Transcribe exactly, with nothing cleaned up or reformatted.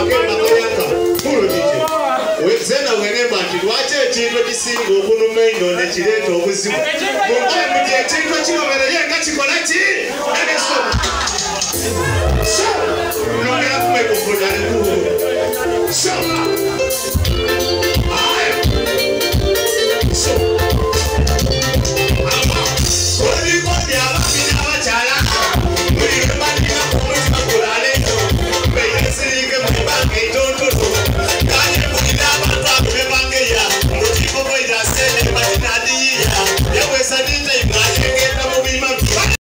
makemba kayaka full D J. Zenna wenemba nti lwaki ekintu ekisinga okunuma ennyo ne kireeta obuzibu. Mukyemu nti ekintu ekigobereye nga kikola ki? So, nongera kumwekofoda ne kubo. So,